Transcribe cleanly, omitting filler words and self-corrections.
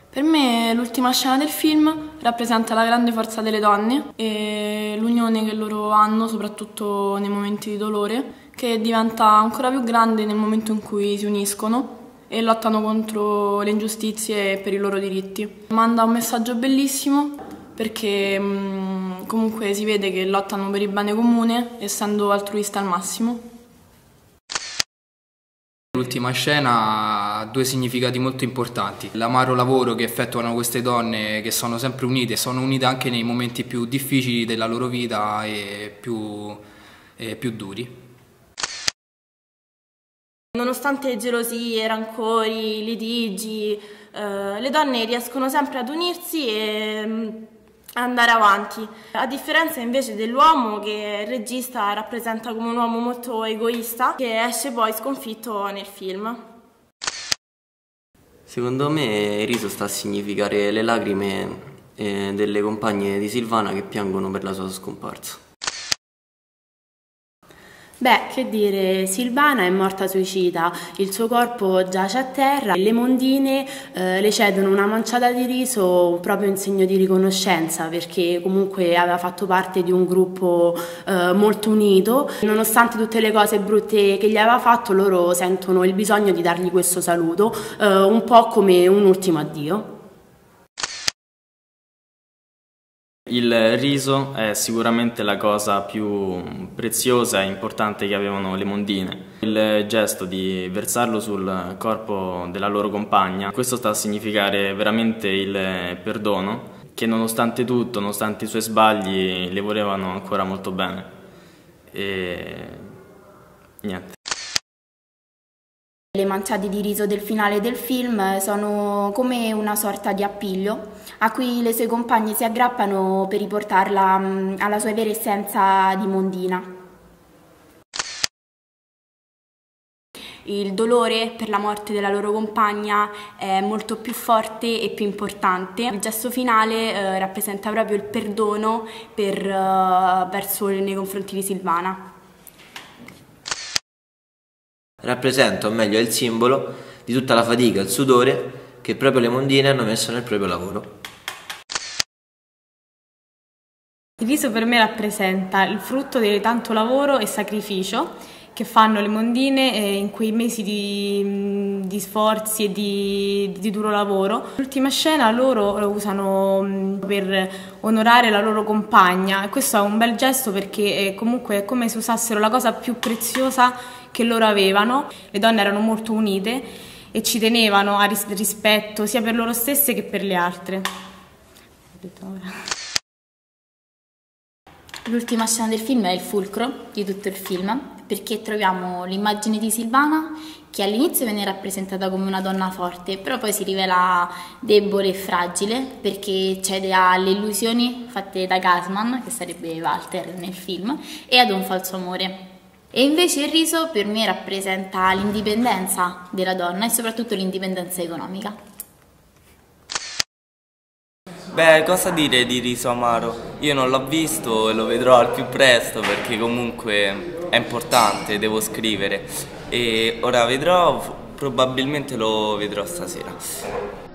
Per me l'ultima scena del film rappresenta la grande forza delle donne e l'unione che loro hanno, soprattutto nei momenti di dolore, che diventa ancora più grande nel momento in cui si uniscono e lottano contro le ingiustizie e per i loro diritti. Manda un messaggio bellissimo perché comunque si vede che lottano per il bene comune, essendo altruiste al massimo. L'ultima scena ha due significati molto importanti. L'amaro lavoro che effettuano queste donne, che sono sempre unite, sono unite anche nei momenti più difficili della loro vita e più duri. Nonostante gelosie, rancori, litigi, le donne riescono sempre ad unirsi e andare avanti, a differenza invece dell'uomo, che il regista rappresenta come un uomo molto egoista che esce poi sconfitto nel film. Secondo me il riso sta a significare le lacrime delle compagne di Silvana che piangono per la sua scomparsa. Beh, che dire, Silvana è morta suicida, il suo corpo giace a terra, le mondine le cedono una manciata di riso proprio in segno di riconoscenza, perché comunque aveva fatto parte di un gruppo molto unito. Nonostante tutte le cose brutte che gli aveva fatto, loro sentono il bisogno di dargli questo saluto, un po' come un ultimo addio. Il riso è sicuramente la cosa più preziosa e importante che avevano le mondine. Il gesto di versarlo sul corpo della loro compagna, questo sta a significare veramente il perdono, che nonostante tutto, nonostante i suoi sbagli, le volevano ancora molto bene. E niente. Le manciate di riso del finale del film sono come una sorta di appiglio a cui le sue compagne si aggrappano per riportarla alla sua vera essenza di mondina. Il dolore per la morte della loro compagna è molto più forte e più importante. Il gesto finale rappresenta proprio il perdono nei confronti di Silvana. Rappresenta, o meglio è il simbolo di tutta la fatica e il sudore che proprio le mondine hanno messo nel proprio lavoro. Il riso per me rappresenta il frutto di tanto lavoro e sacrificio che fanno le mondine in quei mesi di sforzi e di duro lavoro. L'ultima scena loro lo usano per onorare la loro compagna e questo è un bel gesto perché comunque è come se usassero la cosa più preziosa che loro avevano. Le donne erano molto unite e ci tenevano a rispetto sia per loro stesse che per le altre. L'ultima scena del film è il fulcro di tutto il film, perché troviamo l'immagine di Silvana che all'inizio viene rappresentata come una donna forte, però poi si rivela debole e fragile perché cede alle illusioni fatte da Gasman, che sarebbe Walter nel film, e ad un falso amore. E invece il riso per me rappresenta l'indipendenza della donna e soprattutto l'indipendenza economica. Beh, cosa dire di Riso Amaro? Io non l'ho visto e lo vedrò al più presto perché comunque è importante, devo scrivere e ora vedrò, probabilmente lo vedrò stasera.